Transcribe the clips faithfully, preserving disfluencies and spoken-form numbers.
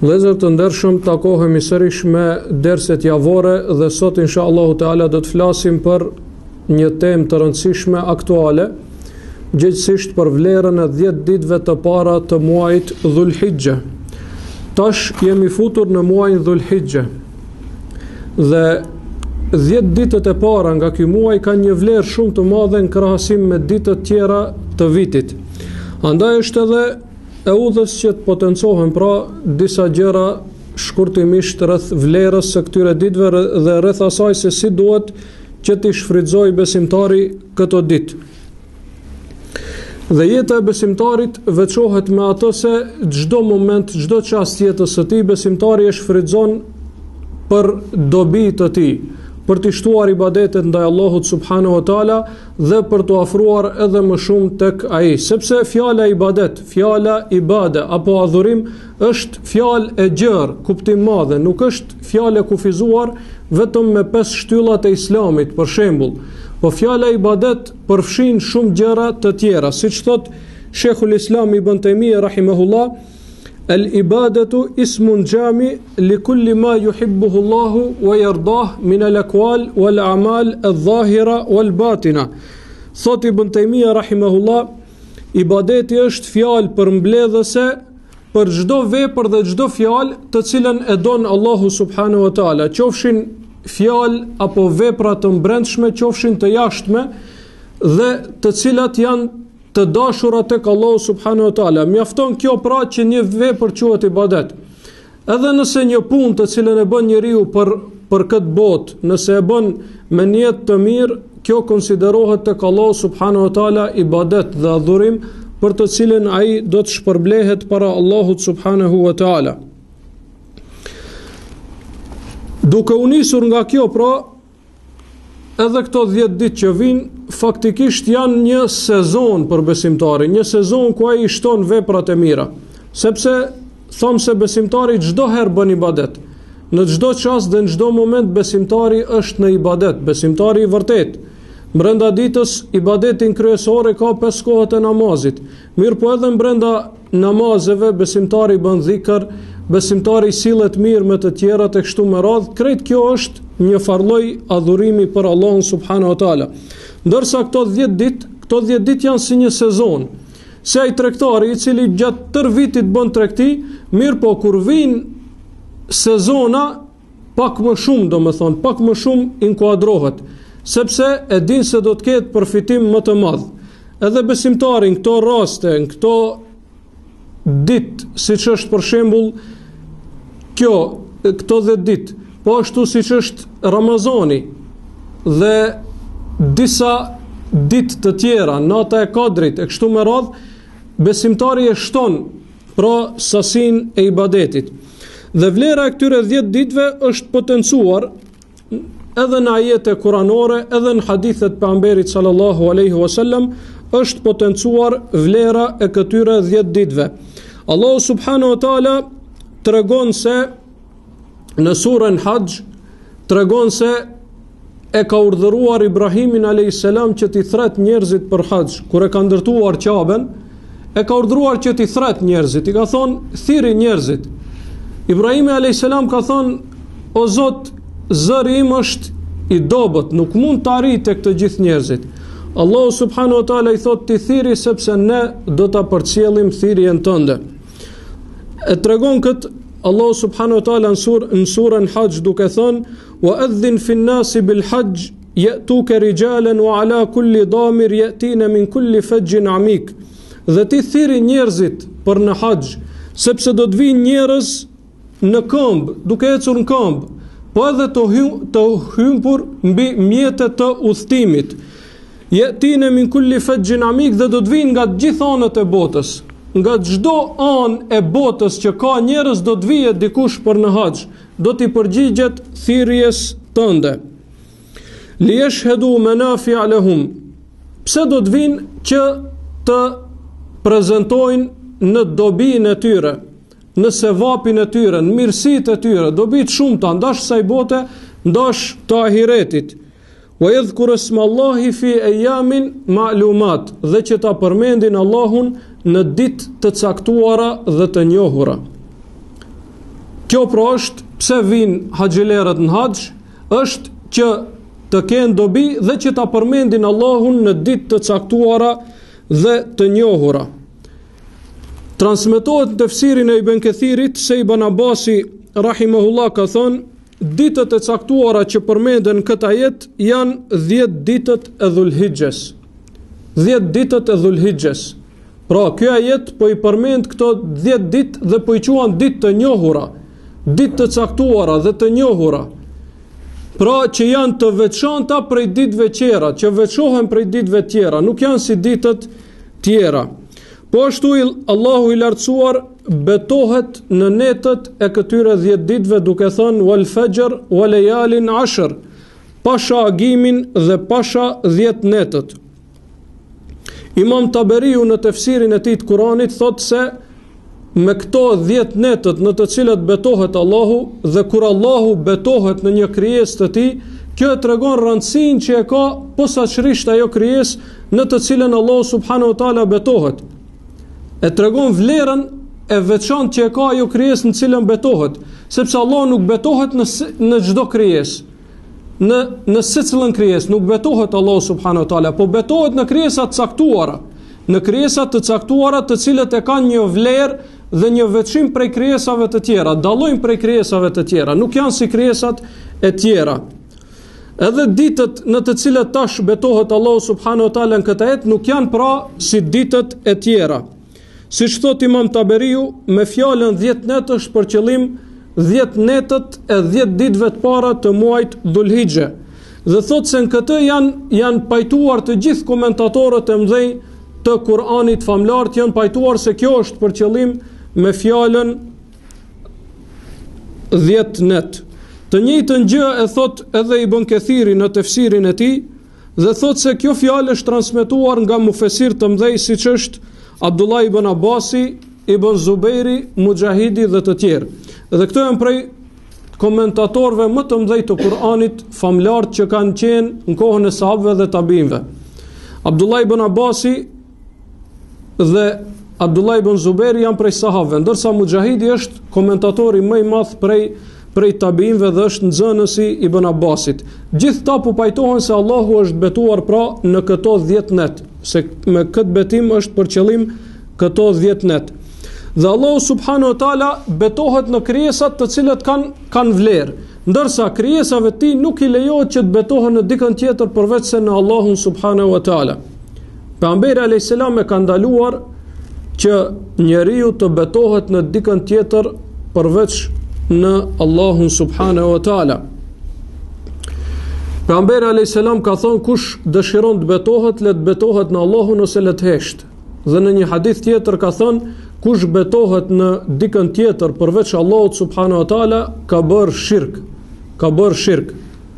Vëllezër të ndershëm, takohemi sërish me derset javore dhe sot inshallahu teala do të flasim për një temë të rëndësishme aktuale, gjithsesi për vlerën e dhjetë ditëve të para të muajit Dhulhijhe. Tash jemi futur në muajin Dhulhijhe. Dhe dhjetë ditët e para nga ky muaj kanë një vlerë shumë të madhe në krahasim me ditët tjera të vitit. Andaj është edhe e udhës që të potencohen pra disa gjëra shkurtimisht rreth vlerës së këtyre ditëve dhe rreth asaj se si duhet që t'i shfrytëzoj besimtari këto ditë. Dhe jeta e besimtarit veçohet me atë se çdo moment, çdo çast jetës së tij besimtari e shfrytëzon për dobi të tij, për t'i shtuar ibadetet ndaj Allahut subhanahu wa taala dhe për t'u afruar edhe më shumë tek ai, sepse fjala ibadet, fjala ibade apo adhurim është fjalë e gjerë, kuptim madhe, nuk është fjalë e kufizuar vetëm me pesë shtyllat e Islamit, për shembull, po fjala ibadet përfshin shumë gjëra të tjera, siç thot Sheikhul Islam Ibn Taymiyah rahimahullah, el-ibadatu ismun gjami li kulli ma yuhibbuhu Allahu wa yardah min al-akwal wal a'mal al-dhahira wal batina. Thot Ibn Taymiyah rahimahullah, ibadeti është fjalë përmbledhëse për çdo vepër dhe çdo fjalë të cilën e don Allahu subhanahu wa taala, qofshin fjalë apo vepra të mbrendshme, qofshin të jashtme dhe të cilat janë të dashura tek Allahu subhanahu wa taala. Mjafton kjo pra që një vepër quhet ibadet. Edhe nëse një punë të cilën e bën njeriu për për këtë botë, nëse e bën me niyet të mirë, kjo konsiderohet tek Allahu subhanahu wa taala ibadet dhe adhurim për të cilën ai do të shpërblehet para Allahut subhanahu wa taala. Duke u nisur nga kjo pra, edhe këto dhjetë ditë që vinë, faktikisht janë një sezon për besimtari, një sezon ku ai shton veprat e mira. Sepse thonë se besimtari çdo herë bën ibadet. Në çdo çast dhe në çdo moment besimtari është në ibadet, besimtari i vërtet. Brenda ditës ibadetin kryesor e ka pesë kohët e namazit. Mirë po edhe brenda namazeve besimtari bën dhikr, besimtari sillet mirë me të tjerat e kështu me radhë. Krejt kjo është një farlloj adhurimi për Allahun subhanahu wa taala. Ndërsa këto dhjetë ditë, këto dhjetë ditë janë si një sezon. Se ai tregtari i cili gjatë tër vitit bën tregti, mirë po kur vin sezona pak më shumë, domethënë, pak më shumë inkuadrohet, sepse e din se do të ketë përfitim më të madh. Edhe besimtari në këto raste, në këto ditë, siç është për shembull kjo, këto dhjetë ditë, po ashtu siç është Ramazani dhe disa ditë të tjera, nata e Kadrit e kështu me radhë, besimtari e shton pra sasinë e ibadetit. Dhe vlera e këtyre dhjetë ditëve është potencuar edhe në ajete kuranore, edhe në hadithet pejgamberit sallallahu alaihi wasallam, është potencuar vlera e këtyre dhjetë ditëve. Allahu subhanahu wa taala tregon se në surën Hajj tregon se e ka urdhëruar Ibrahimin alayhis salam që t'i thret njerëzit për Hajj. Kur e ka ndërtuar Qaben, e ka urdhëruar që t'i thret njerëzit. I ka thonë, thirri njerëzit. Ibrahimi alayhis salam ka thonë, o Zot, zëri im është i dobët, nuk mund të arrijë tek të gjithë njerëzit. Allahu subhanahu wa taala i thot, ti thirri sepse ne do ta përcjellim thirrjen tënde. E tregon kët Allahu subhanahu wa taala në sur, në surën Hajj duke thënë, wa adhin fi an-nasi bil hajj ya'tuka rijalan wa ala kulli damir ya'tina min kulli fajjin amik. Dhe ti thirri njerëzit për në Hajj, sepse do të vinë njerëz në këmbë, duke ecur në këmbë, po edhe të hym, të hympur mbi mjetet të udhëtimit. Ya'tina min kulli fajjin amik, dhe do të vinë nga të gjithë anët e botës. Nga çdo anë e botës që ka njerëz do të vijë dikush për në Hajj, do t'i përgjigjet thirrjes tënde. Li yashhadu manafi'a lahum. Pse do të vinë që të prezantojnë në dobinë e tyre, në sevapin e tyre, në mirësitë e tyre, dobi të shumta, ndash kësaj bote, ndash të ahiretit. Wa yadhkuru isma Allahi fi ayamin ma'lumat, dhe që ta përmendin Allahun në ditë të caktuara dhe të njohura. Kjo pra është pse vinë haxhilerët në haxh, është që të kenë dobi dhe që ta përmendin Allahun në ditë të caktuara dhe të njohura. Transmetohet në tefsirin e Ibn Kathirit se Ibn Abasi rahimahullah ka thonë, ditët e caktuara që përmenden këtë ajet janë dhjetë ditët e Dhulhijhes. dhjetë ditët e Dhulhijhes. Pra, kjo ajet po i përmend këto dhjetë ditë dhe po i quan ditë të njohura, ditë të caktuara dhe të njohura. Pra, që janë të veçanta prej ditëve tjera, që veçohen prej ditëve tjera, nuk janë si ditët tjera. Po ashtu Allahu i lartësuar betohet në netët e këtyre dhjetë ditëve duke thënë wal fajr wa layalin ashr, pasha agimin dhe pasha dhjetë netët. Imam Taberiu në tefsirin e tij të Kuranit thotë se me këto dhjetë netët në të cilat betohet Allahu dhe kur Allahu betohet në një krijesë të tij, kjo e tregon rëndësinë që e ka posaçërisht ajo krijesë në të cilën Allahu subhanahu wa taala betohet. E tregon vlerën e veçantë që e ka ajo krijesë në cilën betohet, sepse Allahu nuk betohet në në çdo krijesë. Në në secilën krijesë nuk betohet Allahu subhanahu wa taala, po betohet në krijesa të caktuara, në krijesa të caktuara të cilët e kanë një vlerë dhe një veçim prej krijesave të tjera, dallojnë prej krijesave të tjera, nuk janë si krijesat e tjera. Edhe ditët në të cilat tash betohet Allahu subhanahu wa taala në këtë ajet nuk janë pra si ditët e tjera. Siç thot Imam Taberiu, me fjalën dhjetë netë është për qëllim dhjetë netët e dhjetë ditëve të para të muajit Dhulhijhe. Dhe thot se në këtë janë janë pajtuar të gjithë komentatorët e mëdhenj të Kuranit famlar, janë pajtuar se kjo është për qëllim me fjalën dhjetë net. Të njëjtën gjë e thot edhe Ibn Kathiri në tefsirin e tij dhe thot se kjo fjalë është transmetuar nga mufesir të mëdhenj siç është Abdullah ibn Abasi, Ibn Zubairi, Mujahidi dhe të tjerë. Dhe këto janë prej komentatorëve më të mëdhenj të Kuranit famlar që kanë qenë në kohën e sahabëve dhe tabiinëve. Abdullah ibn Abasi dhe Abdullah ibn Zubairi janë prej sahabëve, ndërsa Mujahidi është komentatori më i madh prej prej tabiinëve dhe është nxënësi Ibn Abbasit. Gjithta po pajtohen se Allahu është betuar pra në këto dhjetë net, se me këtë betim është për qëllim këto dhjetë net. Dhe Allahu subhanahu wa taala betohet në krijesat të cilat kanë kanë vlerë, ndërsa krijesave të tij nuk i lejohet që të betohen në dikën tjetër përveç se në Allahun subhanahu wa taala. Pejgamberi alayhis salam e ka ndaluar që njeriu të betohet në dikën tjetër përveç në Allahun subhanahu wa taala. Pejgamberi alayhis salam ka thonë kush dëshiron të betohet, le të betohet në Allahun ose le të hesht. Dhe në një hadith tjetër ka thonë kush betohet në dikën tjetër përveç Allahut subhanahu wa taala ka bërë shirk, ka bërë shirk.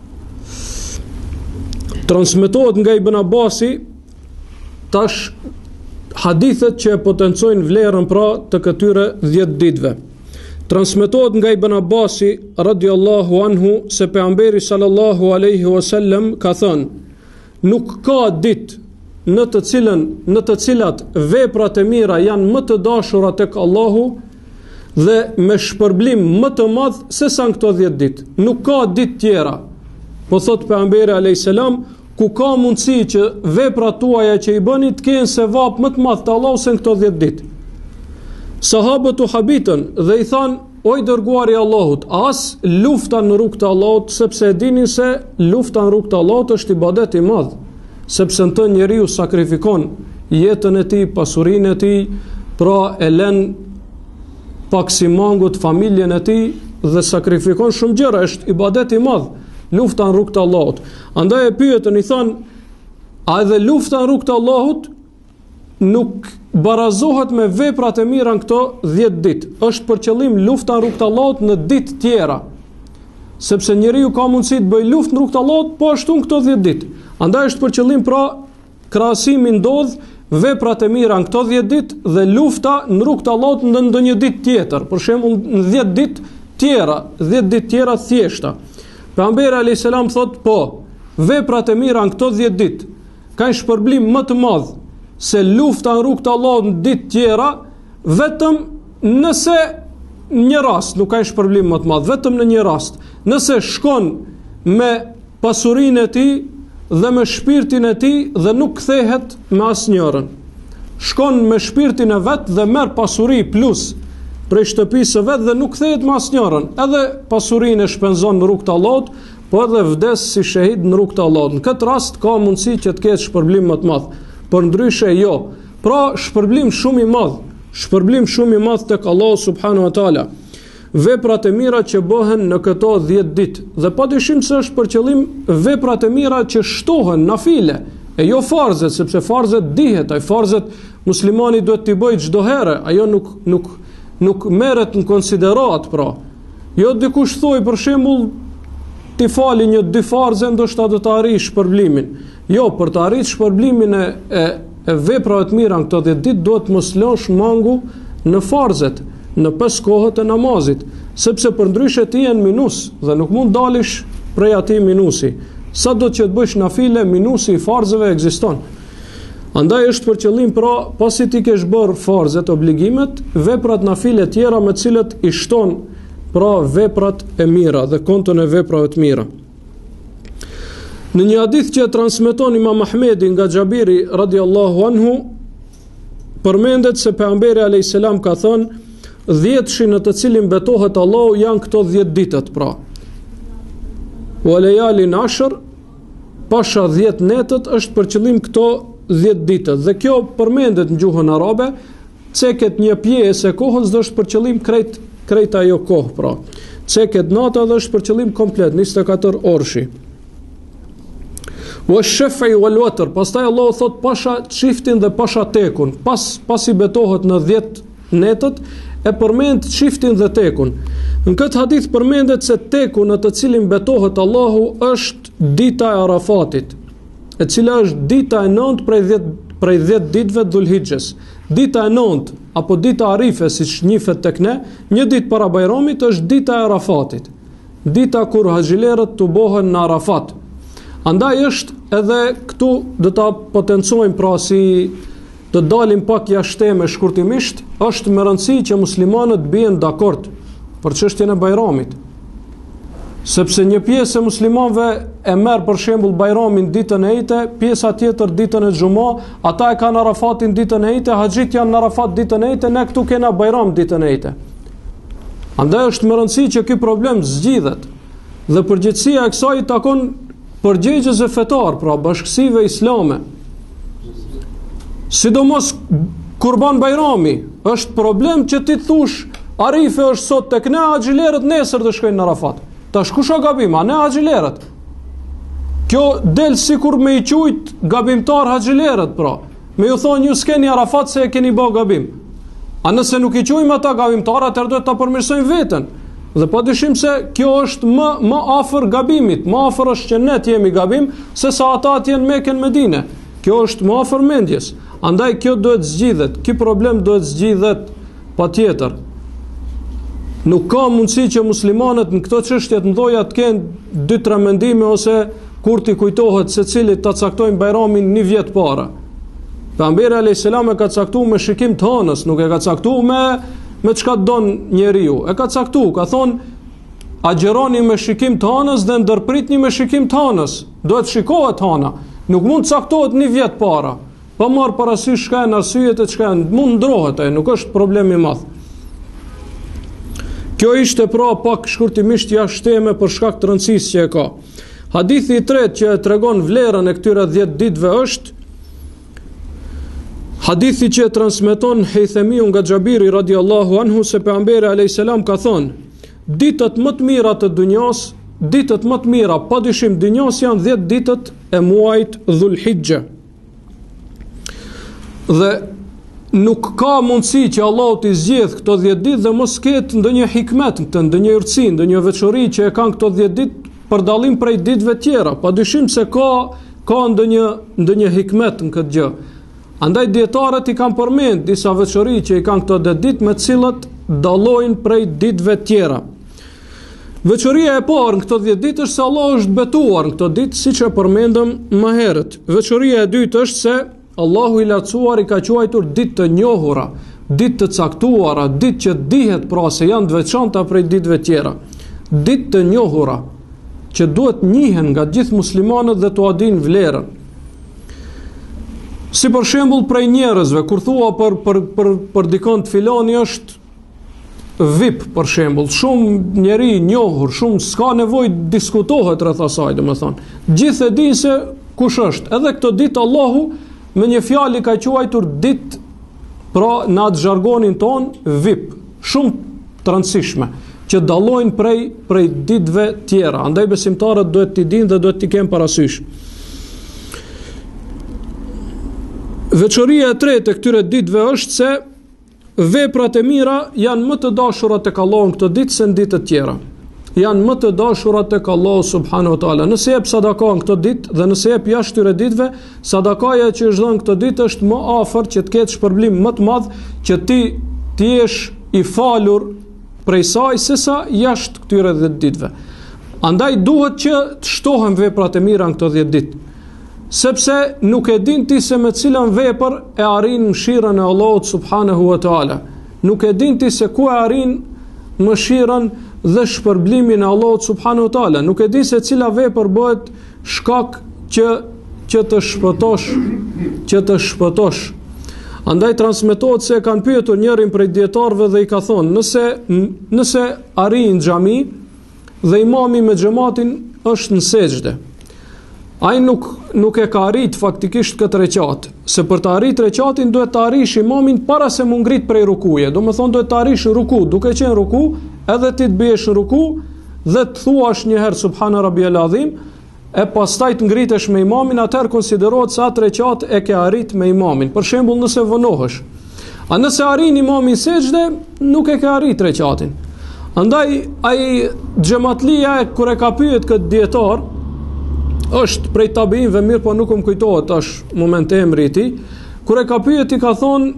Transmetohet nga Ibn Abasi tash hadithet që potencojnë vlerën pra të këtyre dhjetë ditëve. Transmetohet nga Ibn Abasi radiallahu anhu se pejgamberi sallallahu alaihi wasallam ka thënë: nuk ka ditë në të cilën në të cilat veprat e mira janë më të dashura tek Allahu dhe me shpërblim më të madh se sa këto dhjetë ditë. Nuk ka ditë tjera, po thot pejgamberi alayhis salam, ku ka mundësi që veprat tuaja që i bëni të kenë sevap më të madh te Allahu se këto dhjetë ditë. Sahabët u habitën dhe i thanë: oj dërguari i Allahut, as lufta në rrugt të Allahut, sepse e dinin se lufta në rrugt të Allahut është ibadet i madh, sepse në të njeriu sakrifikon jetën e tij, pasurinë e tij, pra e lën paksimangut familjen e tij dhe sakrifikon shumë gjëra, është ibadet i madh, lufta në rrugt të Allahut. Andaj e pyetën, i thanë: a edhe lufta në rrugt të Allahut nuk barazohet me veprat e mira në këto dhjetë ditë? Është për qëllim lufta në rrugt të Allahut në ditë tjera, sepse njeriu ka mundësi të bëjë luftë në rrugt të Allahut po ashtu në këto dhjetë ditë. Andaj është për qëllim pra krahasimi ndodh veprat e mira në këto dhjetë ditë dhe lufta në rrugt të Allahut në ndonjë ditë tjetër, për shembull në dhjetë ditë tjera, dhjetë ditë tjera thjeshta. Pejgamberi alayhis salam thotë, po, veprat e mira në këto dhjetë ditë kanë shpërblim më të madh se lufta në rrugt të Allahut në ditë tjera, vetëm nëse një rast, nuk ka shpërblim më të madh, vetëm në një rast. Nëse shkon me pasurinë e tij dhe me shpirtin e tij dhe nuk kthehet me asnjërin. Shkon me shpirtin e vet dhe merr pasuri plus prej shtëpisë së vet dhe nuk kthehet me asnjërin. Edhe pasurinë e shpenzon në rrugt të Allahut, po edhe vdes si shahid në rrugt të Allahut. Në këtë rast ka mundësi që të ketë shpërblim më të madh, por ndryshe jo. Pra shpërblim shumë i madh, shpërblim shumë i madh tek Allahu subhanahu wa taala. Veprat e mira që bëhen në këto dhjetë ditë. Dhe padyshim se është për qëllim veprat e mira që shtohen nafile, e jo farzet, sepse farzet dihet, ai farzet muslimani duhet t'i bëjë çdo herë, ajo nuk nuk nuk merret në konsiderat, pra. Jo dikush thoi për shembull ti fali një dy farze ndoshta do të arrish shpërblimin. Jo, për të arritur shpërblimin e, e, e veprave të mira në këto dhjetë ditë duhet mos lësh mangu në farzet, në pesë kohët e namazit, sepse përndryshe ti je në minus dhe nuk mund dalish prej atij minusi. Sa do të që të bësh nafile, minusi i farzeve ekziston. Andaj është për qëllim, pra, pasi ti kesh bërë farzet, obligimet, veprat nafile tjera me cilët i shton, pra, veprat e mira dhe kontën e veprave të mira. Në një hadith që e transmeton Imam Ahmedi nga Xhabiri radiallahu anhu, përmendet se pejgamberi alayhis salam ka thënë, dhjetëshi në të cilin betohet Allahu janë këto dhjetë ditët, pra. Wa layalin ashr, pasha dhjetë netët është për qëllim këto dhjetë ditët. Dhe kjo përmendet në gjuhën arabe, ceket një pjesë e kohës dhe është për qëllim krejt krejt ajo kohë, pra. Ceket nata dhe është për qëllim komplet, njëzet e katër orëshi. Wa shaf'i wal watr, pastaj Allahu thot pasha çiftin dhe pasha tekun. Pas pasi betohet në dhjetë netët, e përmend çiftin dhe tekun. Në këtë hadith përmendet se teku në të cilin betohet Allahu është dita e Arafatit, e cila është dita e nëntë prej dhjetë prej dhjetë ditëve të Dhulhixhes. Dita e nëntë apo dita Arife, siç njihet tek ne, një ditë para Bajramit është dita e Arafatit. Dita kur haxhilerët të bohen në Arafat. Andaj është edhe këtu do ta potencojmë, pra, si të dalim pak jashtë me shkurtimisht, është me rëndësi që muslimanët bien dakord për çështjen e Bajramit. Sepse një pjesë e muslimanëve e merr për shembull Bajramin ditën e Ejte, pjesa tjetër ditën e Xhumë, ata e kanë Arafatin ditën e Ejte, haxhit janë në Arafat ditën e Ejte, ne këtu kena Bajram ditën e Ejte. Andaj është me rëndësi që ky problem zgjidhet. Dhe përgjegjësia e kësaj i takon përgjegjësve fetar, pra bashkësive islame. Sidomos Kurban Bajrami, është problem që ti thush Arife është sot tek ne, haxhilerët nesër do shkojnë në Arafat. Tash kush ka gabim, a ne haxhilerët? Kjo del sikur me i qujt gabimtar haxhilerët, pra. Me ju thonë ju s'keni Arafat se e keni bë gabim. A nëse nuk i quajmë ata gabimtar, atëherë duhet ta përmirësojmë veten. Dhe padyshim se kjo është më më afër gabimit, më afër është që ne të jemi gabim se sa ata të jenë Mekën Medinë. Kjo është më afër mendjes. Andaj kjo duhet zgjidhet, ky problem duhet zgjidhet patjetër. Nuk ka mundësi që muslimanët në këto çështje të mëdha të kenë dy tre mendime ose kur t'i kujtohet secilit ta caktojnë Bajramin një vjet para. Pejgamberi alayhis salam e ka caktuar me shikim të hënës, nuk e ka caktuar me me çka don njeriu. E ka caktuar, ka thonë agjeroni me shikim të hënës dhe ndërpritni me shikim të hënës. Duhet shikohet hëna. Nuk mund të caktohet një vjet para. Pa marr parasysh çka janë arsyet e çka janë, mund ndrohet ai, nuk është problem i madh. Kjo ishte pra pak shkurtimisht jashtë teme për shkak të rëndësisë që e ka. Hadithi i tretë që tregon vlerën e këtyre dhjetë ditëve është hadithi që e transmeton Haythamiu nga Xhabiri radiallahu anhu se pejgamberi alayhis salam ka thonë: ditët më të mira të dunjas, ditët më të mira padyshim dunjas janë dhjetë ditët e muajit Dhulhixhe. Dhe nuk ka mundësi që Allahu t'i zgjedh këto dhjetë ditë dhe mos ketë ndonjë hikmet, ndonjë urtësi, ndonjë veçori që e kanë këto dhjetë ditë për dallim prej ditëve tjera. Padyshim se ka ka ndonjë ndonjë hikmet në këtë gjë. Andaj dietarët i kanë përmend disa veçori që i kanë këto dhjetë ditë me të cilat dallojnë prej ditëve tjera. Veçoria e parë në këto dhjetë ditë është se Allahu është betuar në këto ditë, siç e përmendëm më herët. Veçoria e dytë është se Allahu i lartësuar i ka quajtur ditë të njohura. ditë të caktuara, ditë që dihet pra se janë të veçanta prej ditëve tjera, ditë të njohura, që duhet njihen nga gjithë muslimanët dhe të adin vlerën. Si për shembull prej njerëzve, kur thua për, për, për, për dikon të filani është V I P për shembull, shumë njeri njohur, shumë s'ka nevojë diskutohet rreth asaj, domethënë. Gjithë e dinë se kush është. Edhe këtë ditë Allahu me një fjalë ka quajtur ditë, pra në atë zhargonin ton V I P, shumë të rëndësishme, që dallojnë prej prej ditëve tjera. Andaj besimtarët duhet t'i dinë dhe duhet t'i kenë parasysh. Veçoria e tretë e këtyre ditëve është se veprat e mira janë më të dashura tek Allahu në këtë ditë se në ditët tjera. Janë më të dashura tek Allahu subhanahu wa taala. Nëse jep sadaka në këtë ditë dhe nëse jep jashtë këtyre ditëve, sadakaja që është dhënë këtë ditë është më afër që të ketë shpërblim më të madh, që ti të jesh i falur prej saj sesa jashtë këtyre dhjetë ditëve. Andaj duhet që të shtohen veprat e mira në këto dhjetë ditë. Sepse nuk e din ti se me cilën vepër e arrin mëshirën e Allahut subhanahu wa taala. Nuk e din ti se ku e arrin mëshirën dhe shpërblimin e Allahut subhanahu wa taala. Nuk e din se cila vepër bëhet shkak që që të shpëtosh, që të shpëtosh. Andaj transmetohet se kanë pyetur njërin prej dietarëve dhe i ka thonë, nëse nëse arrin xhami dhe imami me xhamatin është në sejdë, ai nuk nuk e ka arrit faktikisht këtë reqat, se për të arrit reqatin duhet të arrish imamin para se mu ngrit prej rukuje. Do me thonë duhet të arrish ruku, duke qenë ruku, edhe ti të bëhesh ruku dhe të thuash një herë subhana rabbiyal azim, e pastaj të ngritesh me imamin, atëherë konsiderohet se atë reqat e ke arrit me imamin. Për shembull nëse vënohesh. A nëse arrin imamin sejdë, nuk e ke arrit reqatin. Andaj ai xhamatlia kur e ka pyet këtë dietar, është prej tabiinëve mirë, po nuk më kujtohet tash moment e emri i tij, kur e ka pyet i ka thonë,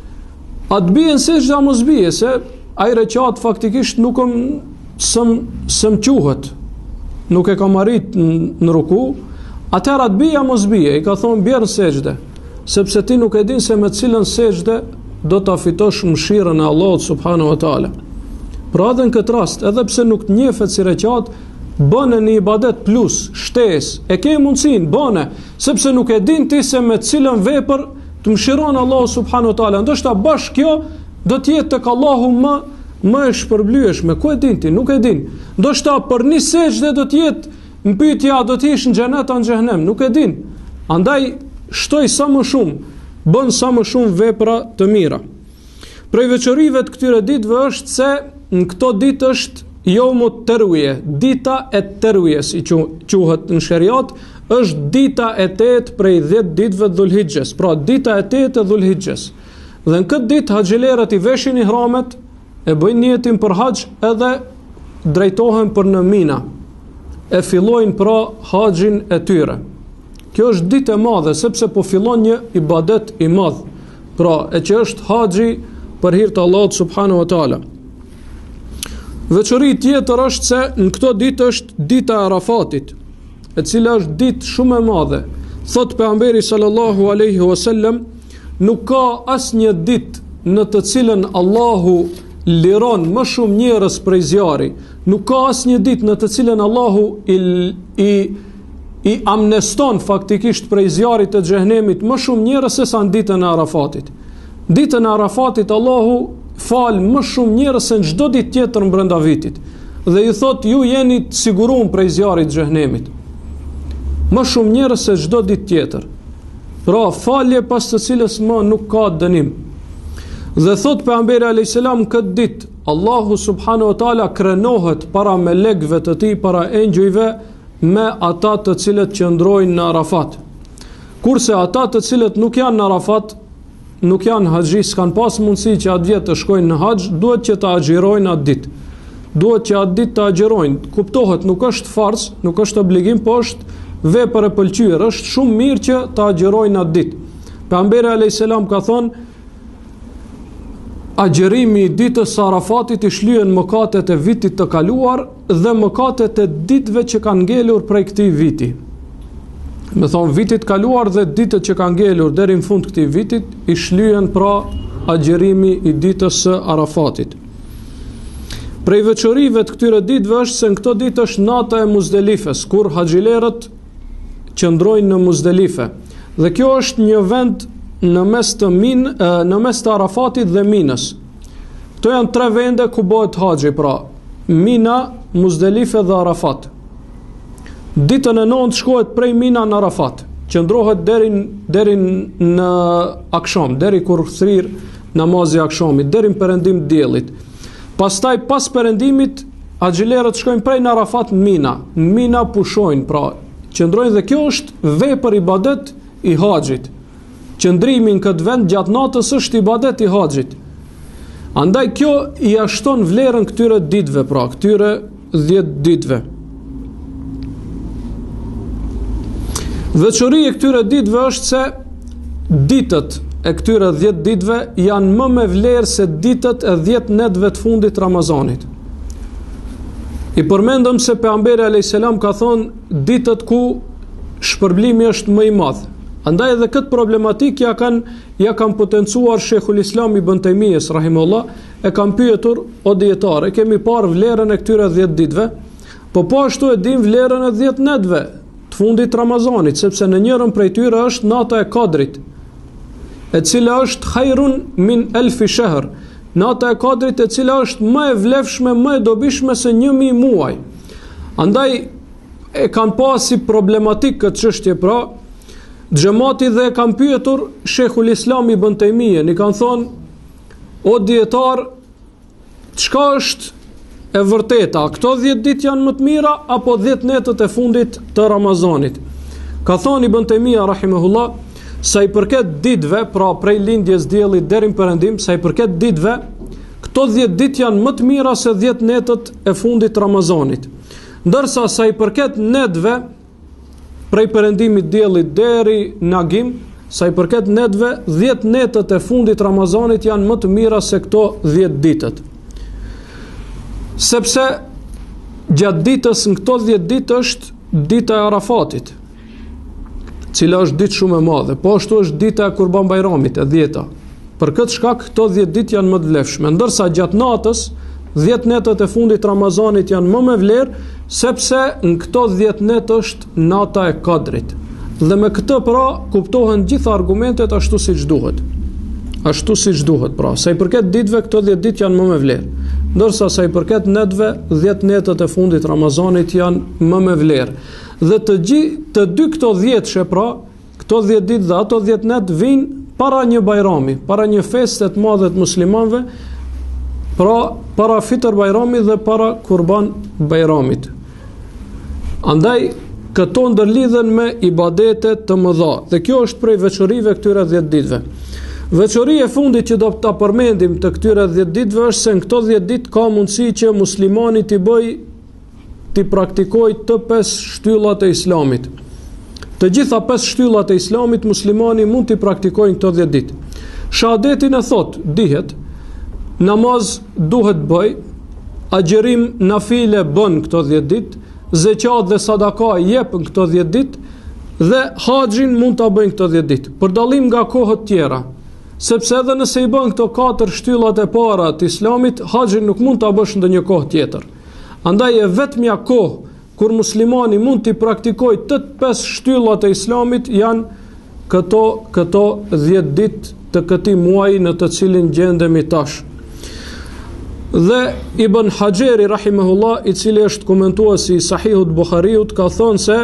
a të bien sejdë apo mos bie, se ai reqat faktikisht nuk më sëm sëm quhet, nuk e kam arrit në ruku, atëherë atë bie apo mos bie, i ka thonë bjerë në sejdë, sepse ti nuk e din se me cilën sejdë do ta fitosh mëshirën e Allahut subhanahu wa taala. Pra edhe në këtë rast, edhe pse nuk të njehet si reqat, bëne një ibadet plus, shtes, e ke mundësin, bëne, sepse nuk e din ti se me cilën vepër të mëshiron Allahu subhanahu wa taala. Ndoshta bashkë kjo do të jetë tek Allahu më më e shpërblyeshme. Ku e din ti? Nuk e din. Ndoshta për një sejdë do të jetë mpyetja, do të jesh në xhenet apo në xhenem, nuk e din. Andaj shtoj sa më shumë, bën sa më shumë vepra të mira. Prej veçorive të këtyre ditëve është se në këto ditë është Jomu Terwije, dita e Terwijes i quhet në shariat, është dita e tetë prej dhjetë ditëve të Dhulhixhes, pra dita e tetë e Dhulhixhes. Dhe në këtë ditë haxhilerët i veshin ihramet, e bëjnë niyetin për haxh edhe drejtohen për në Mina, e fillojnë pra haxhin e tyre. Kjo është ditë e madhe, sepse po fillon një ibadet i madh, pra e që është haxhi për hir të Allahut subhanahu wa taala. Veçori tjetër është se në këto ditë është dita e Arafatit, e cila është ditë shumë e madhe. Thot pejgamberi sallallahu alaihi wasallam, nuk ka asnjë ditë në të cilën Allahu liron më shumë njerëz prej zjarri, nuk ka asnjë ditë në të cilën Allahu i i i amneston faktikisht prej zjarrit të xhehenemit më shumë njerëz se sa në ditën e Arafatit. Ditën e Arafatit Allahu fal më shumë njerëz se në çdo ditë tjetër brenda vitit. Dhe i thot ju jeni të siguruar prej zjarrit të xhehenemit. Më shumë njerëz se çdo ditë tjetër. Pra falje pas të cilës më nuk ka dënim. Dhe thot pejgamberi alayhis salam këtë ditë Allahu subhanahu wa taala krenohet para melekëve të tij, para engjëjve me ata të cilët qëndrojnë në Arafat. Kurse ata të cilët nuk janë në Arafat, nuk janë haxhi, s'kan pas mundësi që atë vjet të shkojnë në haxh, duhet që të agjirojnë atë ditë. Duhet që atë ditë të agjirojnë. Kuptohet, nuk është farz, nuk është obligim, po është vepër e pëlqyer. Është shumë mirë që të agjirojnë atë ditë. Pejgamberi alayhis salam ka thonë, agjërimi i ditës së Arafatit i shlyen mëkatet e vitit të kaluar dhe mëkatet e ditëve që kanë ngelur prej këtij viti. Me thonë vitit kaluar dhe ditët që kanë ngelur deri në fund këtij vitit i shlyen pra agjerimi i ditës së Arafatit. Prej veçorive të këtyre ditëve është se në këto ditë është nata e Muzdelifes, kur haxhilerët qëndrojnë në Muzdelife. Dhe kjo është një vend në mes të min, në mes të Arafatit dhe Minës. Këto janë tre vende ku bëhet haxhi, pra Mina, Muzdelife dhe Arafat. Ditën e nëntë shkohet prej Mina në Arafat, qëndrohet deri deri në akşam, deri kur thrirë namazi i akşamit, deri në perëndim të diellit. Pastaj pas perëndimit haxhilerët shkojnë prej në Arafat në Mina. Në Mina pushojnë, pra qëndrojnë, dhe kjo është vepër ibadet i haxhit. Qëndrimi në këtë vend gjatë natës është ibadet i haxhit. Andaj kjo i ashton vlerën këtyre ditëve, pra këtyre dhjetë ditëve. Veçoria e këtyre ditëve është se ditët e këtyre dhjetë ditëve janë më me vlerë se ditët e dhjetë netëve të fundit Ramazanit. I përmendëm se pejgamberi alayhis salam ka thonë ditët ku shpërblimi është më i madh. Andaj edhe këtë problematik ja kanë ja kanë potencuar Sheikhul Islam Ibn Taymiyes rahimahullah, e kanë pyetur o dietar, e kemi parë vlerën e këtyre dhjetë ditëve, po po ashtu e dim vlerën e dhjetë netëve të fundit Ramazanit, sepse në njërën prej tyre është nata e Kadrit, e cila është khairun min elfi shahr. Nata e Kadrit e cila është më e vlefshme, më e dobishme se një mijë muaj. Andaj e kanë pasi problematik këtë çështje, pra xhamati, dhe e kanë pyetur Sheikhul Islam Ibn Taymiyes, i kanë thonë o dietar, çka është e vërteta, këto dhjetë ditë janë më të mira apo dhjetë netët e fundit të Ramazanit? Ka thonë Ibn Taymiyes rahimahullah, sa i përket ditëve, pra prej lindjes diellit deri në perëndim, sa i përket ditëve, këto dhjetë ditë janë më të mira se dhjetë netët e fundit të Ramazanit. Ndërsa sa i përket netëve, prej perëndimit diellit deri në agim, sa i përket netëve, dhjetë netët e fundit të Ramazanit janë më të mira se këto dhjetë ditët. Sepse gjatë ditës në këto dhjetë ditë është dita e Arafatit, cila është ditë shumë e madhe, po ashtu është dita e Kurban Bajramit, e dhjeta. Për këtë shkak këto dhjetë ditë janë më të vlefshme, ndërsa gjatë natës dhjetë netët e fundit Ramazanit janë më me vlerë, sepse në këto dhjetë netë është nata e Kadrit. Dhe me këtë pra kuptohen gjitha argumentet ashtu siç duhet. Ashtu siç duhet, pra sa i përket ditëve, këto dhjetë ditë janë më me vlerë, ndërsa sa i përket netëve, dhjetë netët e fundit Ramazanit janë më me vlerë. Dhe të gjithë të dy këto dhjetëshe, pra këto dhjetë ditë dhe ato dhjetë net vinë para një bajrami, para një feste të madhe të muslimanëve, pra para Fitr Bajramit dhe para Kurban Bajramit. Andaj këto ndërlidhen me ibadete të mëdha, dhe kjo është prej veçorive këtyre dhjetë ditëve. Veçoria e fundit që do ta përmendim të këtyre dhjetë ditëve është se në këto dhjetë ditë ka mundësi që muslimani t'i bëj t'i praktikoj të pesë shtyllat e Islamit. Të gjitha pesë shtyllat e Islamit muslimani mund t'i praktikojnë këto dhjetë ditë. Shahadetin e thot, dihet, namaz duhet bëj, agjerim nafile bën këto dhjetë ditë, zeqat dhe sadaka jep në këto dhjetë ditë, dhe haxhin mund t'a bëjnë këto dhjetë ditë, për dallim nga kohët tjera. Sepse edhe nëse i bën këto katër shtyllat e para të Islamit, haxhin nuk mund t'a bësh ndonjë kohë tjetër. Andaj e vetmja kohë kur muslimani mund t'i praktikoj të pesë shtyllat e Islamit janë këto këto dhjetë ditë të këtij muaji në të cilin gjendemi tash. Dhe Ibn Hajeri rahimahullah, i cili është komentuesi i Sahihut Buhariut, ka thonë se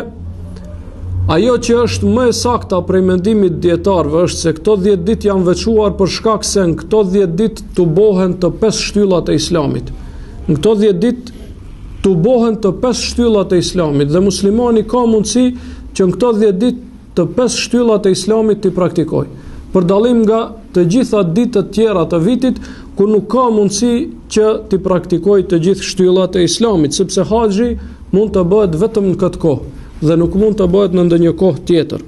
ajo që është më e sakta prej mendimit dietarëve është se këto dhjetë ditë janë veçuar për shkak se në këto dhjetë ditë të bohen të pesë shtyllat e Islamit. Në këto dhjetë ditë të bohen të pesë shtyllat e Islamit, dhe muslimani ka mundësi që në këto dhjetë ditë të pesë shtyllat e Islamit t'i praktikoj, për dallim nga të gjitha ditët tjera të vitit ku nuk ka mundësi që t'i praktikoj të gjithë shtyllat e Islamit, sepse haxhi mund të bëhet vetëm në këtë kohë dhe nuk mund të bëhet në ndonjë kohë tjetër.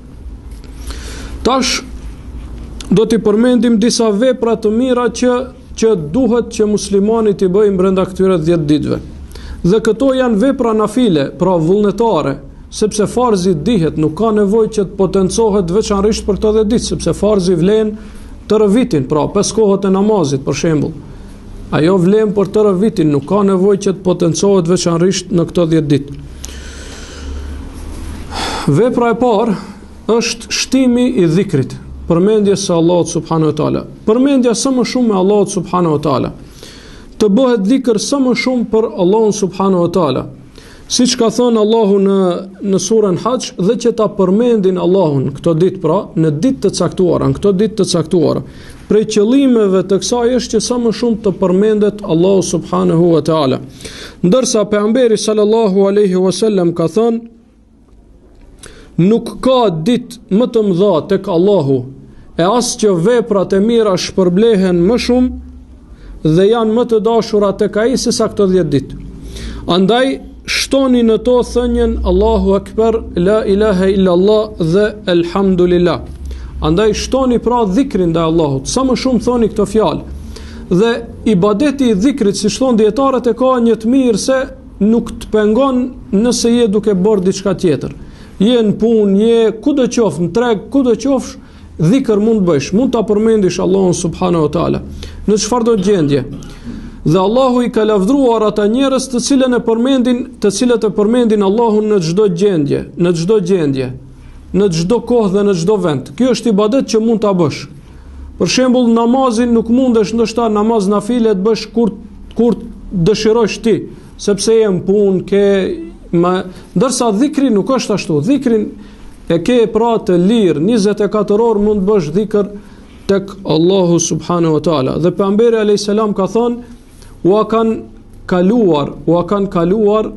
Tash do t'i përmendim disa vepra të mira që që duhet që muslimani t'i bëjë brenda këtyre dhjetë ditëve. Dhe këto janë vepra nafile, pra vullnetare, sepse farzi dihet, nuk ka nevojë që të potencohet veçanërisht për këto dhjetë ditë, sepse farzi vlen tërë vitin, pra pesë kohët e namazit për shembull. Ajo vlen për tërë vitin, nuk ka nevojë që të potencohet veçanërisht në këto dhjetë ditë. Vepra e parë është shtimi i dhikrit, përmendja së Allahut subhanahu wa taala. Përmendja sa më shumë me Allahut subhanahu wa taala. Të bëhet dhikr sa më shumë për Allahun subhanahu wa taala. Siç ka thënë Allahu në në surën Hajj, dhe që ta përmendin Allahun këto ditë, pra në ditë të caktuara, në këto ditë të caktuara. Prej qëllimeve të kësaj është që sa më shumë të përmendet Allahu subhanahu wa taala. Ndërsa pejgamberi sallallahu alaihi wasallam ka thënë, nuk ka ditë më të mëdha tek Allahu, e as që veprat e mira shpërblehen më shumë dhe janë më të dashura tek ai se sa këto dhjetë ditë. Andaj shtoni në to thënjen Allahu Akbar, la ilaha illa Allah dhe elhamdulillah. Andaj shtoni pra dhikrin ndaj Allahut, sa më shumë thoni këtë fjalë. Dhe ibadeti i dhikrit, si thon dietarët, e ka një të mirë se nuk të pengon nëse je duke bërë diçka tjetër. Je në punë, je kudo qofsh, në treg, kudo qofsh, dhikr mund të bësh, mund ta përmendish Allahun subhanahu wa taala në çfarëdo gjendje. Dhe Allahu i ka lavdruar ata njerëz të cilën e përmendin, të cilët e përmendin Allahun në çdo gjendje, në çdo gjendje, në çdo kohë dhe në çdo vend. Ky është ibadet që mund ta bësh. Për shembull, namazin nuk mundesh ndoshta namaz nafile të bësh kur kur dëshirosh ti, sepse je në punë, ke ma, ndërsa dhikri nuk është ashtu. Dhikrin e ke pra të lirë, njëzet e katër orë mund të bësh dhikr tek Allahu subhanahu wa taala. Dhe pejgamberi alayhis salam ka thënë, ua kanë kaluar, ua kanë kaluar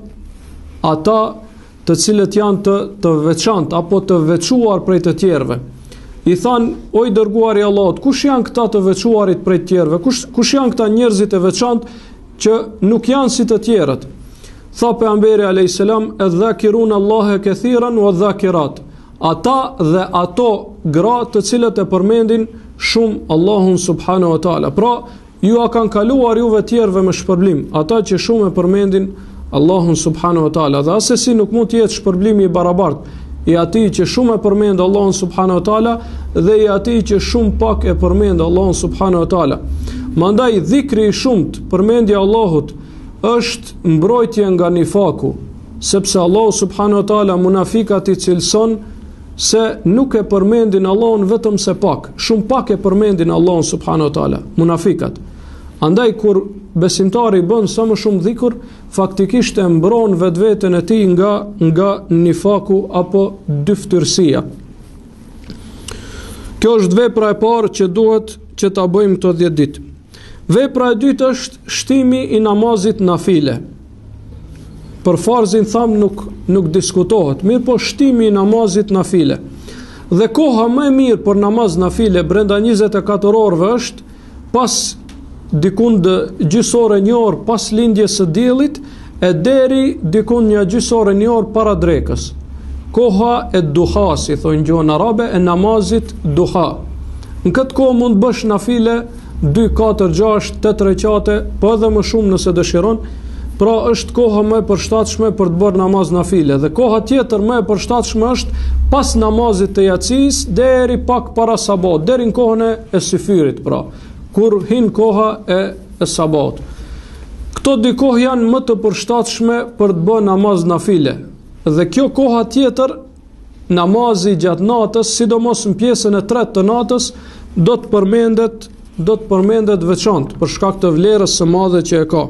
ata të cilët janë të, të veçantë apo të veçuar prej të tjerëve. I thanë, o i dërguari i Allahut, kush janë këta të veçuarit prej të tjerëve? Kush, kush janë këta njerëzit e veçantë që nuk janë si të tjerët? Tha pejgamberi alayhis salam, "Adh-dhakirun Allaha kathiran wa adh-dhakirat." Ata dhe ato gra të cilët e përmendin shumë Allahun subhanahu wa taala. Pra, ju a kanë kaluar juve tjerëve me shpërblim, ata që shumë e përmendin Allahun subhanahu wa taala. Dhe asesi nuk mund të jetë shpërblimi i barabartë i atij që shumë e përmend Allahun subhanahu wa taala dhe i atij që shumë pak e përmend Allahun subhanahu wa taala. Mandaj dhikri i shumt, përmendja e Allahut, është mbrojtje nga nifaku, sepse Allahu subhanahu wa taala munafikat i cilëson se nuk e përmendin Allahun vetëm se pak, shumë pak e përmendin Allahun subhanahu wa taala, munafikat. Andaj kur besimtari bën sa më shumë dhikr, faktikisht e mbron vetveten e tij nga nga nifaku apo dyftërsia. Kjo është vepra e parë që duhet që ta bëjmë këto dhjetë ditë. Vepra e dytë është shtimi i namazit nafile. Për farzin tham nuk nuk diskutohet, mirë po shtimi i namazit nafile. Dhe koha më e mirë për namaz nafile brenda njëzet e katër orëve është pas dikund gjysore një orë pas lindjes së diellit e deri dikund një gjysore një orë para drekës. Koha e duha, si thonë gjuhën arabe, e namazit duha. Në këtë kohë mund bësh nafile dy, katër, gjashtë, tetë rekate, po edhe më shumë nëse dëshiron. Pra është koha më e përshtatshme për të bërë namaz nafile. Dhe koha tjetër më e përshtatshme është pas namazit të yacis deri pak para sabat, deri në kohën e syfyrit, pra kur hin koha e, e sabat. Këto dy kohë janë më të përshtatshme për të bërë namaz nafile. Dhe kjo koha tjetër, namazi gjatë natës, sidomos në pjesën e tretë të natës, do të përmendet, do të përmendet veçantë për shkak të vlerës së madhe që e ka.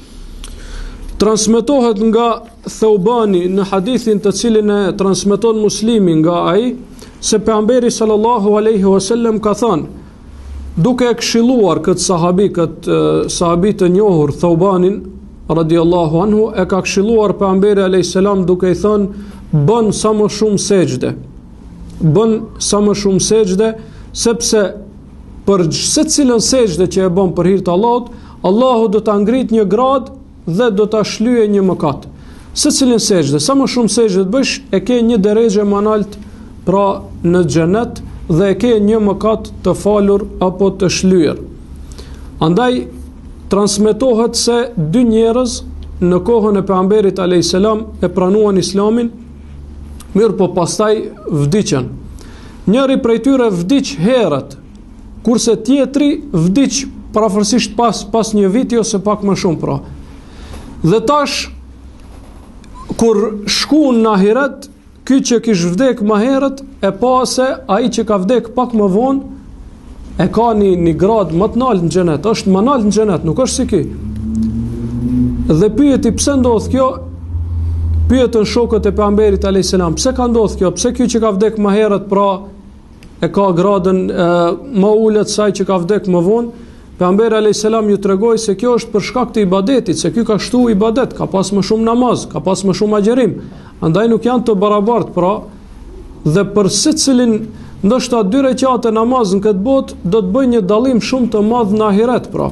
Transmetohet nga Thaubani në hadithin të cilin e transmeton Muslimi nga ai, se pejgamberi sallallahu alaihi wasallam ka thënë, duke e këshilluar këtë sahabi, këtë sahabi të njohur Thaubanin radiallahu anhu, e ka këshilluar pejgamberi alayhis salam duke i thënë, bën sa më shumë sejdë. Bën sa më shumë sejdë, sepse për secilën sejdë që e bën për hir të Allahut, Allahu do ta ngrit një grad dhe do ta shlyejë një mëkat. Secilën sejdë, sa më shumë sejdë të bësh, e ke një derexhe më lart pra në xhenet dhe e ke një mëkat të falur apo të shlyer. Andaj transmetohet se dy njerëz në kohën e pejgamberit alayhis salam e pranuan Islamin, mirë po pastaj vdiqën. Njëri prej tyre vdiq herët kurse tjetri vdiq parafërsisht pas, pas një viti ose pak më shumë pra. Dhe tash, kur shku në ahiret, ky që kish vdek më herët, e pa se ai që ka vdek pak më vonë, e ka një, një grad më të naltë në xhenet, është më naltë në xhenet, nuk është si ky. Dhe pyeti pse ndodh kjo? Pyetën shokët e pejgamberit alayhis salam, pse ka ndodhur kjo? Pse ky që ka vdek më herët pra e ka gradën e, më ulët saj që ka vdek më vonë? Pejgamberi alayhis salam ju tregoi se kjo është për shkak të ibadetit, se ky ka shtu ibadet, ka pas më shumë namaz, ka pas më shumë agjerim. Andaj nuk janë të barabartë pra, dhe për secilin ndoshta dy recate namaz në këtë botë do të bëjë një dallim shumë të madh në ahiret pra.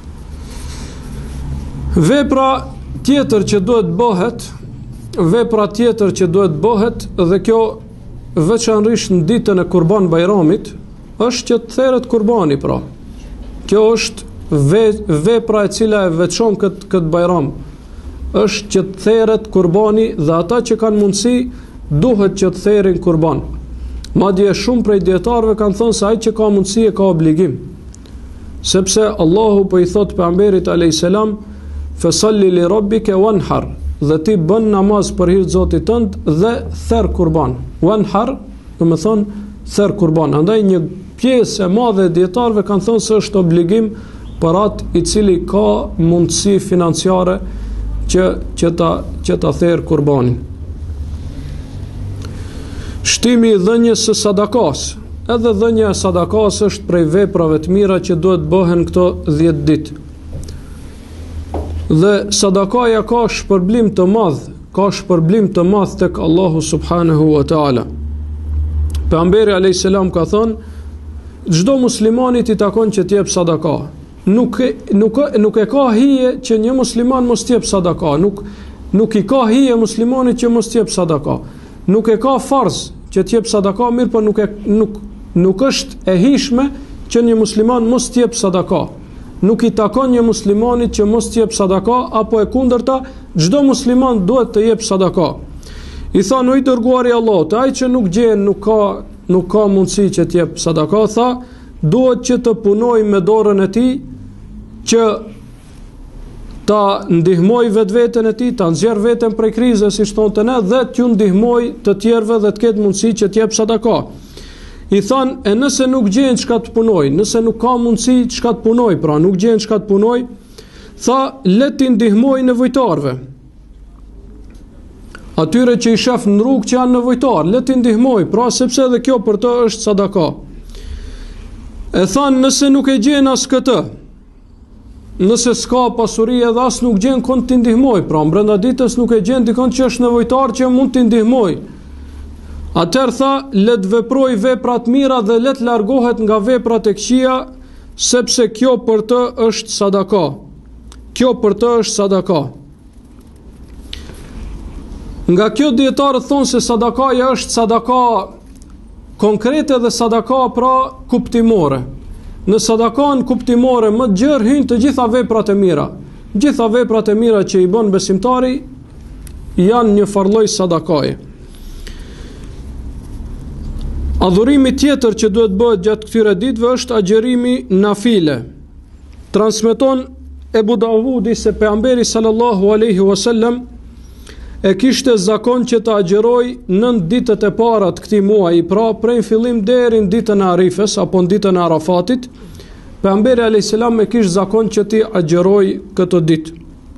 Vepra tjetër që duhet bëhet, vepra tjetër që duhet bëhet dhe kjo veçanërisht në ditën e Kurban Bajramit, është që të therret kurbani pra. Kjo është ve, vepra e cila e veçon këtë kët Bajram, është që të therret kurbani dhe ata që kanë mundësi duhet që të therrin kurban. Madje shumë prej dietarëve kanë thënë se ai që ka mundësi e ka obligim. Sepse Allahu po i thot pejgamberit alayhis salam, "Fasalli li rabbika wanhar", dhe ti bën namaz për hir të Zotit tënd dhe therr kurban. Wanhar, do të thonë therr kurban. Andaj një pjesë e madhe e dietarëve kanë thënë se është obligim për atë i cili ka mundësi financiare që që ta që ta therr kurbanin. Shtimi i dhënjes së sadakas. Edhe dhënja e sadakas është prej veprave të mira që duhet bëhen këto dhjetë ditë. Dhe sadakaja ka shpërblim të madh, ka shpërblim të madh tek Allahu subhanahu wa taala. Pejgamberi alayhis salam ka thënë, çdo muslimanit i takon që të jep sadaka. Nuk e, nuk nuk e ka hije që një musliman mos të jep sadaka, nuk nuk i ka hije muslimanit që mos të jep sadaka. Nuk e ka farz që të jep sadaka, mirë po nuk e nuk nuk është e hishme që një musliman mos të jep sadaka. Nuk i takon një muslimanit që mos të jep sadaka, apo e kundërta, çdo musliman duhet të jep sadaka. I tha në i dërguari Allahut, ai që nuk gjen, nuk ka nuk ka mundësi që të jep sadaka, tha, duhet që të punoj me dorën e tij, që ta ndihmoj vetveten e tij, ta nxjerr veten prej krizës, siç thonte ne, dhe t'ju ndihmoj të tjerëve dhe të ketë mundësi që të jep sadaka. I than, e nëse nuk gjen çka të punoj, nëse nuk ka mundësi çka të punoj, pra nuk gjen çka të punoj, tha, le t'i ndihmoj nevojtarve. Atyre që i shef në rrugë që janë nevojtar, le t'i ndihmoj, pra sepse edhe kjo për të është sadaka. E than, nëse nuk e gjen as këtë, nëse s'ka pasuri edhe as nuk gjen kon t'i ndihmoj, pra brenda ditës nuk e gjen dikon që është nevojtar që mund t'i ndihmoj. Atëherë tha, le të veproj veprat mira dhe le të largohet nga veprat e këqija, sepse kjo për të është sadaka. Kjo për të është sadaka. Nga kjo dietarët thonë se sadakaja është sadaka konkrete dhe sadaka pra kuptimore. Në sadakan kuptimore më gjerë hyjnë të gjitha veprat e mira. Gjitha veprat e mira që i bën besimtari janë një farlloj sadakaje. Adhurimi tjetër që duhet bëhet gjatë këtyre ditëve është agjerimi nafile. Transmeton Ebu Davudi se pejgamberi sallallahu alaihi wasallam e kishte zakon që të agjeroj nën ditët e para të këtij muaji, pra prej fillim deri në ditën e Arifes apo në ditën e Arafatit. Pejgamberi alayhis salam e kishte zakon që të agjeroj këtë ditë.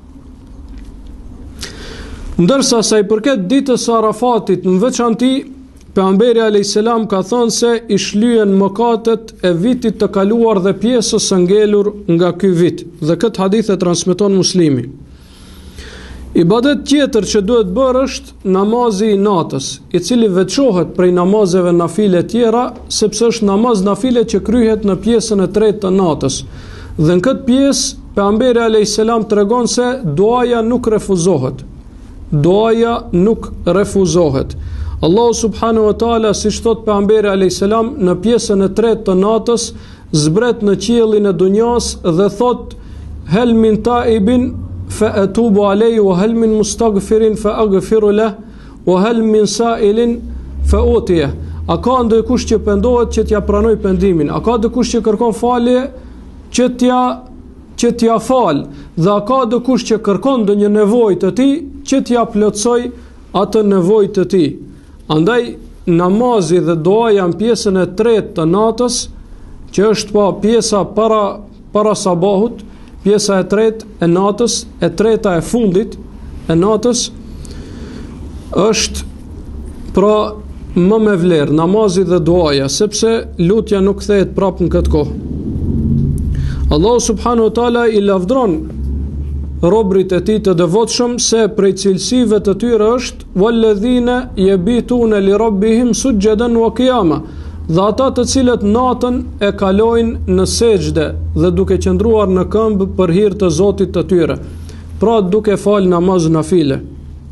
Ndërsa sa i përket ditës së Arafatit, në veçanti Pejgamberi alayhis salam ka thënë se i shlyen mëkatet e vitit të kaluar dhe pjesës së ngelur nga ky vit, dhe këtë hadith e transmeton Muslimi. Ibadet tjetër që duhet bërë është namazi i natës, i cili veçohet prej namazeve nafile tjera, sepse është namaz nafile që kryhet në pjesën e tretë të natës. Dhe në këtë pjesë Pejgamberi alayhis salam tregon se duaja nuk refuzohet. Duaja nuk refuzohet. Allahu subhanahu wa taala, siç thot pejgamberi alayhis salam, në pjesën e tretë të natës zbret në qiellin e dunjas dhe thot: "Hel min taibin fa atubu alayhi wa hal min mustaghfirin fa aghfiru lahu wa hal min sa'ilin fa utiya." A ka ndonjëkush që pendohet që t'ja pranoj pendimin? A ka dikush që kërkon falje që t'ja që t'ja fal? Dhe a ka dikush që kërkon ndonjë nevojë të tij që t'ja plotësoj atë nevojë të tij? Andaj namazi dhe duaja janë pjesën e tretë të natës, që është pa pjesa para para sabahut, pjesa e tretë e natës, e treta e fundit e natës është pra më me vlerë, namazi dhe duaja, sepse lutja nuk kthehet prapë në këtë kohë. Allahu subhanahu wa taala i lavdron robrit e tij të devotshëm se prej cilësive të tyre është walladhina yabituna li rabbihim sujadan wa qiyama, dhe ata të cilët natën e kalojnë në sejdë dhe duke qëndruar në këmbë për hir të Zotit të tyre, pra duke fal namaz nafile.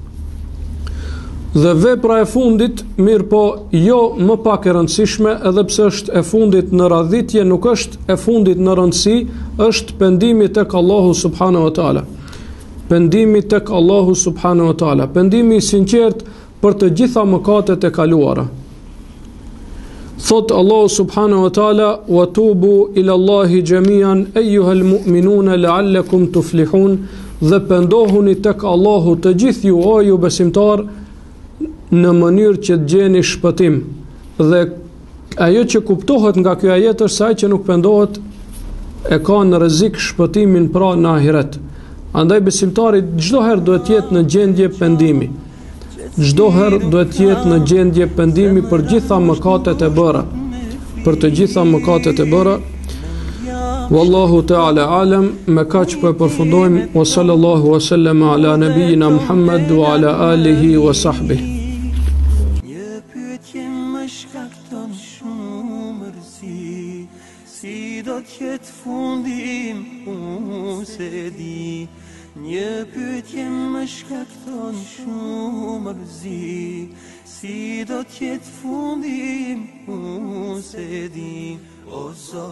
Dhe vepra e fundit, mirë po jo më pak e rëndësishme, edhe pse është e fundit në radhitje, nuk është e fundit në rëndësi, është pendimi tek Allahu subhanahu wa taala. Pendimi tek Allahu subhanahu wa taala, pendimi i sinqert për të gjitha mëkatet e kaluara. Thot Allahu subhanahu wa taala: "Wa tubu ila Allahi jami'an ayyuhal mu'minuna la'allakum tuflihun", dhe pendohuni tek Allahu të gjithë ju o ju besimtar në mënyrë që të gjeni shpëtim. Dhe ajo që kuptohet nga ky ajet është se ai që nuk pendohet e ka në rrezik shpëtimin pra në ahiret. Andaj besimtari çdo herë duhet të jetë në gjendje pendimi. Çdo herë duhet të jetë në gjendje pendimi për gjitha mëkatet e bëra, për të gjitha mëkatet e bëra. Wallahu ta'ala alam. Me kaq po e përfundojmë. Wa sallallahu wa sallama ala nabiyina Muhammad wa ala alihi wa sahbihi. Një pyetje më shkakton shumë mërzi, si do t'jetë fundi unë se di. Një pyetje më shkakton shumë mërzi, si do t'jetë fundi unë se di. O Zot